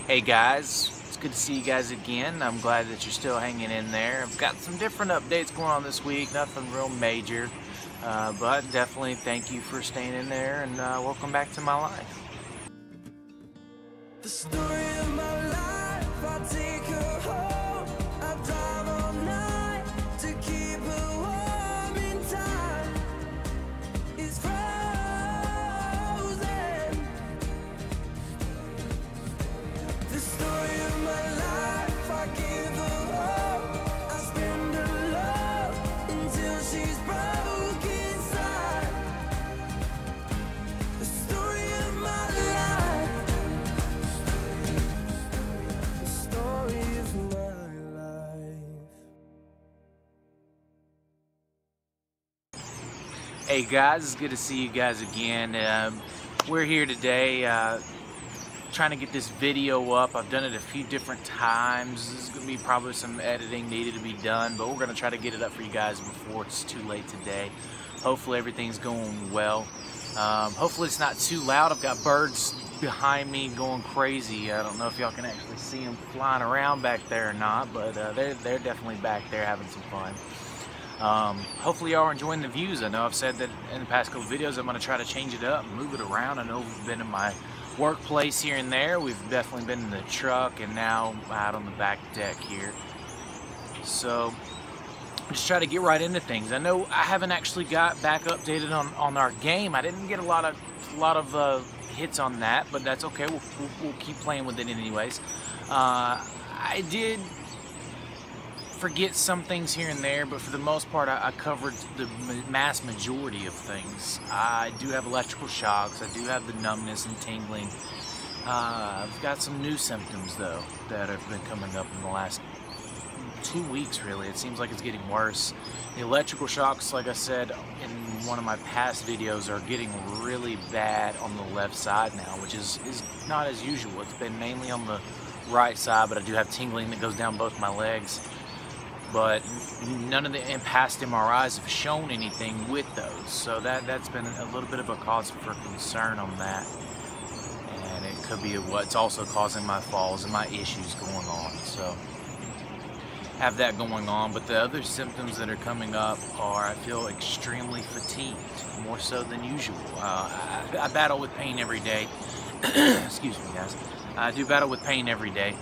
Hey guys, it's good to see you guys again. I'm glad that you're still hanging in there. I've got some different updates going on this week, nothing real major, but definitely thank you for staying in there and welcome back to my life. The story of my life, I take her home, I drive all night to keep her warm in time. It's frozen. The story of my life, I give her hope, I spend her love until she's broke inside. The story of my life. The story of my life. Hey guys, it's good to see you guys again. We're here today trying to get this video up. I've done it a few different times. There's going to be probably some editing needed to be done, but we're going to try to get it up for you guys before it's too late today. Hopefully everything's going well. Hopefully it's not too loud. I've got birds behind me going crazy. I don't know if y'all can actually see them flying around back there or not, but they're definitely back there having some fun. Hopefully y'all are enjoying the views. I know I've said that in the past couple videos I'm going to try to change it up, move it around. I know we've been in my workplace here and there. We've definitely been in the truck and now out on the back deck here. So just try to get right into things. I know I haven't actually got back updated on our game. I didn't get a lot of hits on that, but that's okay. We'll keep playing with it anyways. I did forget some things here and there, but for the most part I covered the mass majority of things. I do have electrical shocks, I do have the numbness and tingling. I've got some new symptoms though that have been coming up in the last 2 weeks really. It seems like it's getting worse. The electrical shocks, like I said in one of my past videos, are getting really bad on the left side now, which is not as usual. It's been mainly on the right side, but I do have tingling that goes down both my legs. But none of the past MRIs have shown anything with those, so that's been a little bit of a cause for concern on that, and it could be what's also causing my falls and my issues going on. So have that going on, but the other symptoms that are coming up are I feel extremely fatigued, more so than usual. I battle with pain every day. Excuse me, guys. I do battle with pain every day.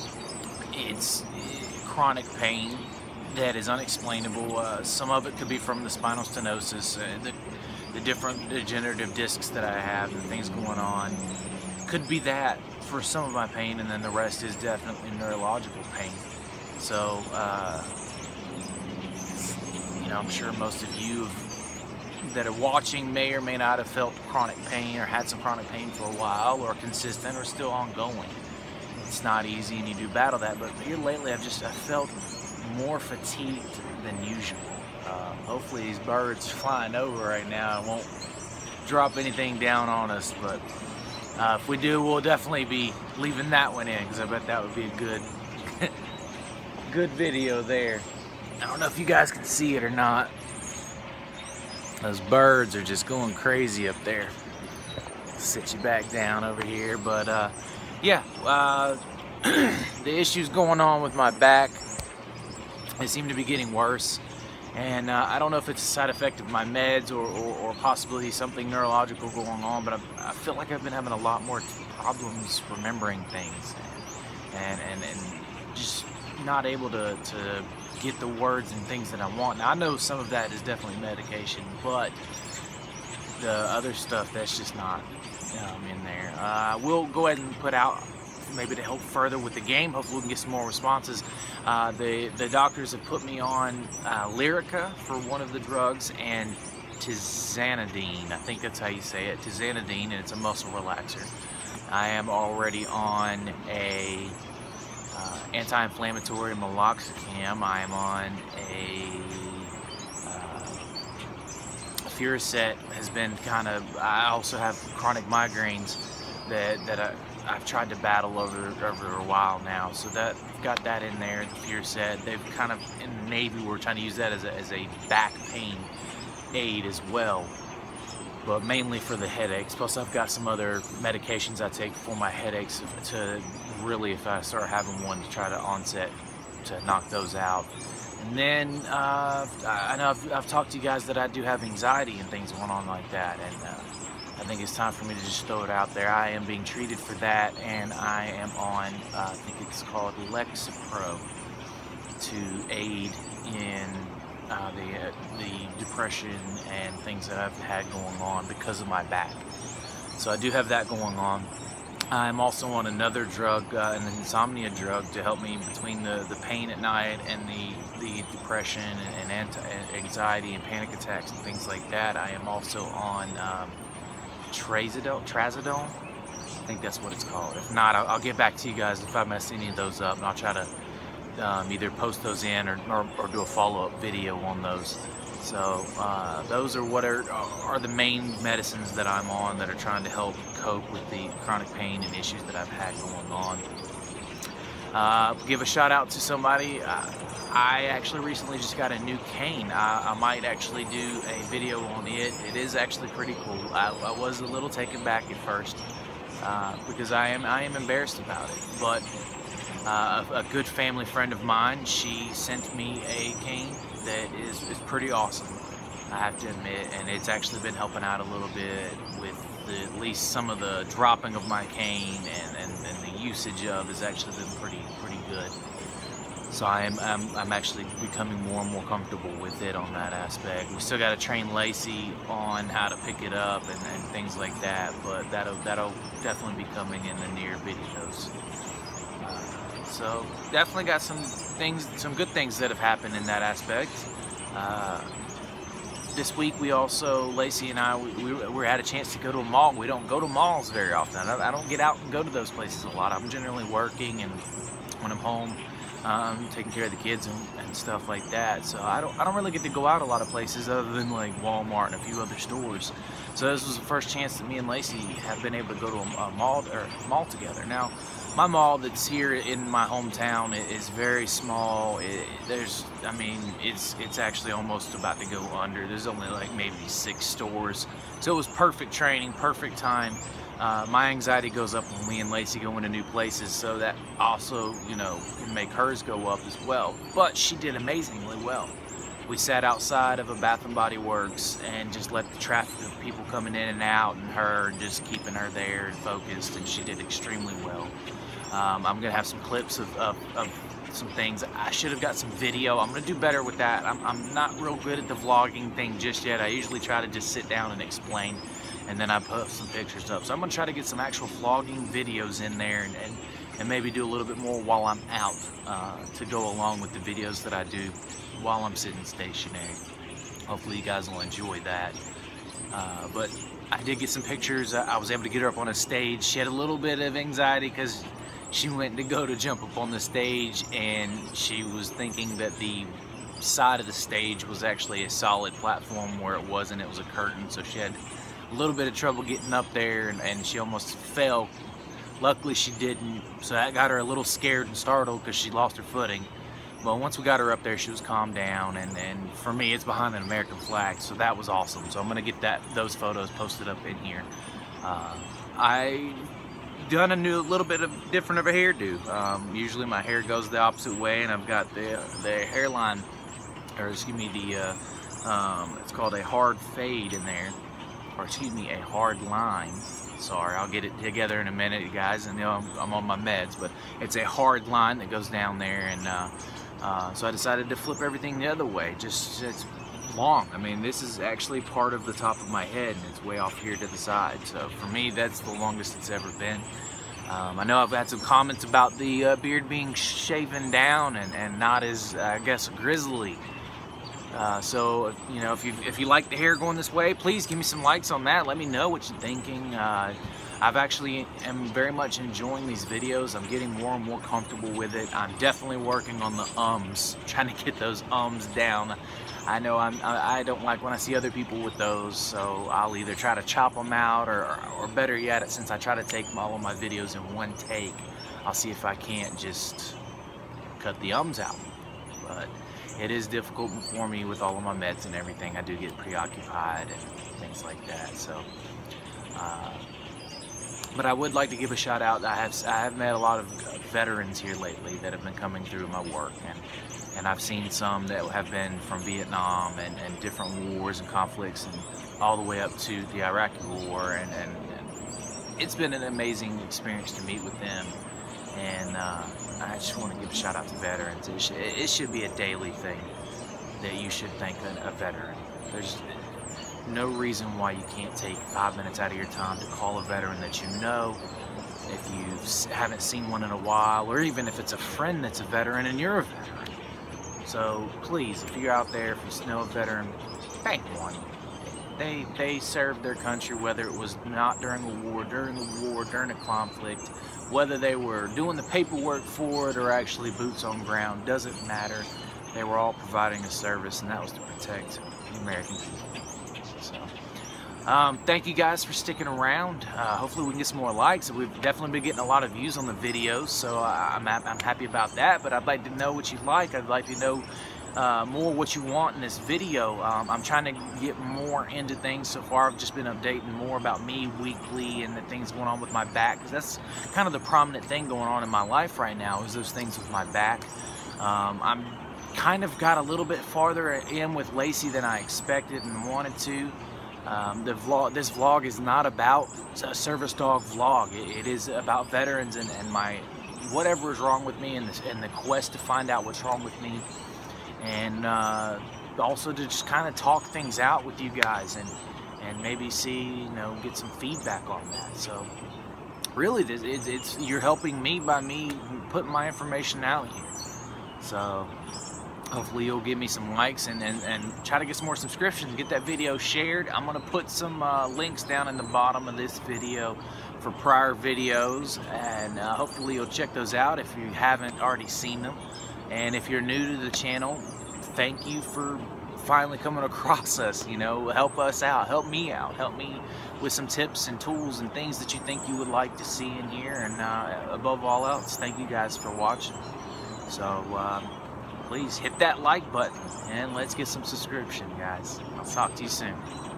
It's chronic pain that is unexplainable. Some of it could be from the spinal stenosis, the different degenerative discs that I have and things going on. Could be that for some of my pain, and then the rest is definitely neurological pain. So, you know, I'm sure most of you that are watching may or may not have felt chronic pain or had some chronic pain for a while, or consistent, or still ongoing. It's not easy, and you do battle that, but here lately I felt more fatigued than usual. Hopefully these birds flying over right now won't drop anything down on us, but if we do, we'll definitely be leaving that one in, because I bet that would be a good video there. I don't know if you guys can see it or not. Those birds are just going crazy up there. Sit you back down over here, but yeah, the issues going on with my back, they seem to be getting worse, and I don't know if it's a side effect of my meds or possibly something neurological going on, but I feel like I've been having a lot more problems remembering things and just not able to get the words and things that I want. Now I know some of that is definitely medication, but the other stuff, that's just not in there. We'll go ahead and put out, maybe to help further with the game, hopefully we can get some more responses. The doctors have put me on Lyrica for one of the drugs, and tizanidine, I think that's how you say it, tizanidine, and it's a muscle relaxer. I am already on a anti-inflammatory meloxicam. I am on a Furacet. Has been kind of, I also have chronic migraines that I've tried to battle over a while now, so that I've got that in there. The Furacet, they've kind of, in the Navy, we're trying to use that as a back pain aid as well. but mainly for the headaches. Plus I've got some other medications I take for my headaches to really, if I start having one, to try to onset to knock those out. And then I know I've talked to you guys that I do have anxiety and things going on like that, and I think it's time for me to just throw it out there. I am being treated for that, and I am on, I think it's called Lexapro, to aid in the depression and things that I've had going on because of my back. So I do have that going on. I'm also on another drug, an insomnia drug, to help me between the pain at night and the depression and anxiety and panic attacks and things like that. I am also on trazodone. I think that's what it's called. If not, I'll get back to you guys if I mess any of those up, and I'll try to either post those in or do a follow-up video on those. So those are what are the main medicines that I'm on that are trying to help cope with the chronic pain and issues that I've had going on. Give a shout out to somebody. I actually recently just got a new cane. I might actually do a video on it. It is actually pretty cool. I was a little taken back at first because I am embarrassed about it, but a good family friend of mine, she sent me a cane that is pretty awesome, I have to admit, and it's actually been helping out a little bit with at least some of the dropping of my cane, and the usage of has actually been pretty good. So I'm actually becoming more and more comfortable with it on that aspect. We still got to train Lacie on how to pick it up and things like that, but that'll definitely be coming in the near videos. So definitely got some good things that have happened in that aspect. This week we also, Lacie and I, we had a chance to go to a mall. We don't go to malls very often. I don't get out and go to those places a lot. I'm generally working, and when I'm home, taking care of the kids and stuff like that. So I don't really get to go out a lot of places other than like Walmart and a few other stores. So this was the first chance that me and Lacie have been able to go to a mall together. Now, my mall that's here in my hometown is very small. It's actually almost about to go under. There's only like maybe 6 stores. So it was perfect training, perfect time. My anxiety goes up when me and Lacie go into new places, so that also, can make hers go up as well. But she did amazingly well. We sat outside of a Bath & Body Works and just let the traffic of people coming in and out and her, just keeping her there and focused, and she did extremely well. I'm going to have some clips of some things. I should have got some video. I'm going to do better with that. I'm not real good at the vlogging thing just yet. I usually try to just sit down and explain, and then I put some pictures up. So I'm going to try to get some actual vlogging videos in there and maybe do a little bit more while I'm out to go along with the videos that I do while I'm sitting stationary. Hopefully you guys will enjoy that. But I did get some pictures. I was able to get her up on a stage. She had a little bit of anxiety because she went to go to jump up on the stage, and she was thinking that the side of the stage was actually a solid platform where it wasn't. It was a curtain, so she had a little bit of trouble getting up there, and she almost fell. Luckily she didn't, so that got her a little scared and startled because she lost her footing. But once we got her up there, she was calmed down, and for me, it's behind an American flag, so that was awesome. So I'm gonna get those photos posted up in here. I done a little bit of different of a hairdo. Usually my hair goes the opposite way, and I've got the hairline, or excuse me, it's called a hard fade in there, or excuse me, a hard line. Sorry, I'll get it together in a minute, you guys, and I'm on my meds, but it's a hard line that goes down there, and so I decided to flip everything the other way. It's long. I mean, this is actually part of the top of my head, and it's way off here to the side. So for me, that's the longest it's ever been. I know I've had some comments about the beard being shaven down and not as, I guess, grizzly. So if you like the hair going this way, please give me some likes on that. Let me know what you're thinking. I've actually am very much enjoying these videos. I'm getting more and more comfortable with it. I'm definitely working on the ums, trying to get those ums down. I know I don't like when I see other people with those, so I'll either try to chop them out, or better yet, since I try to take all of my videos in one take, I'll see if I can't just cut the ums out. But it is difficult for me with all of my meds and everything. I do get preoccupied and things like that. So, but I would like to give a shout out. I have met a lot of veterans here lately that have been coming through my work, and I've seen some that have been from Vietnam and different wars and conflicts, and all the way up to the Iraqi war, and it's been an amazing experience to meet with them. And I just want to give a shout out to veterans. It should be a daily thing that you should thank a veteran. There's no reason why you can't take 5 minutes out of your time to call a veteran that you know, if you haven't seen one in a while, or even if it's a friend that's a veteran and you're a veteran. So please, if you're out there, if you know a veteran, thank one. They served their country, whether it was not during a war, during a conflict, whether they were doing the paperwork for it or actually boots on ground, doesn't matter. They were all providing a service, and that was to protect the American people. So, thank you guys for sticking around. Hopefully we can get some more likes. We've definitely been getting a lot of views on the videos, so I'm happy about that. But I'd like to know what you like. I'd like to know more what you want in this video. I'm trying to get more into things. So far I've just been updating more about me weekly and the things going on with my back, because that's kind of the prominent thing going on in my life right now, is those things with my back. I'm kind of got a little bit farther in with Lacie than I expected and wanted to. This vlog is not about a service dog vlog. It is about veterans and my whatever is wrong with me, and the quest to find out what's wrong with me, and also to just kind of talk things out with you guys and maybe see, get some feedback on that. So really, you're helping me by me putting my information out here. So hopefully you'll give me some likes and try to get some more subscriptions, get that video shared. I'm going to put some links down in the bottom of this video for prior videos, and hopefully you'll check those out if you haven't already seen them. And if you're new to the channel, thank you for finally coming across us. Help us out, help me out, help me with some tips and tools and things that you think you would like to see in here. And above all else, thank you guys for watching. So please hit that like button and let's get some subscription, guys. I'll talk to you soon.